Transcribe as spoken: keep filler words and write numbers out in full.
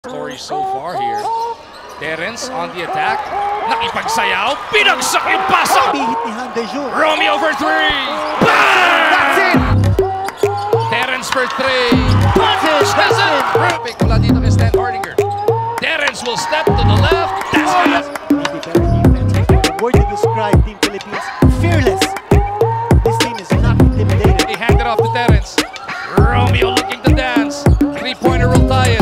Story so far here. Terrence on the attack. Nakipagsayaw. Pinagsak yung pasok. Romeo for three. Bang! That's it! Terrence for three. Punishes it. Perfect mula dito kay Stan Hardinger. Terrence will step to the left. That's it. Maybe better defense. The word to describe Team Philippines, fearless. This team is not intimidated. He handed off to Terrence. Romeo looking to dance. Three-pointer will tie it.